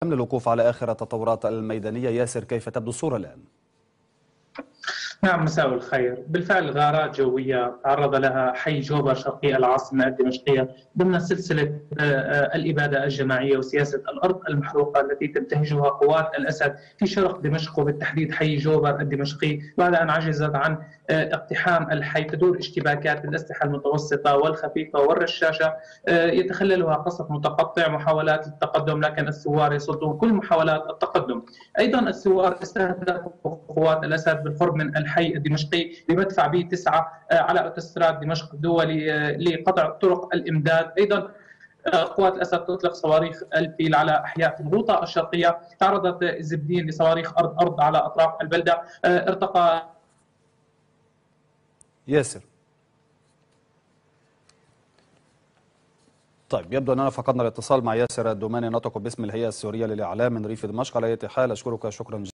للوقوف على آخر التطورات الميدانية. ياسر، كيف تبدو الصورة الآن؟ نعم، مساء الخير. بالفعل غارات جوية تعرض لها حي جوبر شرقي العاصمة الدمشقية ضمن سلسلة الإبادة الجماعية وسياسة الأرض المحروقة التي تنتهجها قوات الأسد في شرق دمشق، وبالتحديد حي جوبر الدمشقي، بعد أن عجزت عن اقتحام الحي. تدور اشتباكات بالأسلحة المتوسطة والخفيفة والرشاشة، يتخللها قصف متقطع، محاولات للتقدم، لكن الثوار يصدون كل محاولات التقدم. أيضا الثوار استهدفوا قوات الأسد بالقرب من الحي الدمشقي بمدفع بي 9 على اوتوستراد دمشق الدولي لقطع طرق الإمداد. أيضا قوات الأسد تطلق صواريخ الفيل على أحياء في الغوطة الشرقية. تعرضت زبدين لصواريخ أرض على أطراف البلدة. ارتقى ياسر، طيب يبدو أننا فقدنا الاتصال مع ياسر الدوماني، نطق باسم الهيئة السورية للإعلام من ريف دمشق. على أي حال أشكرك شكرا جزيلا.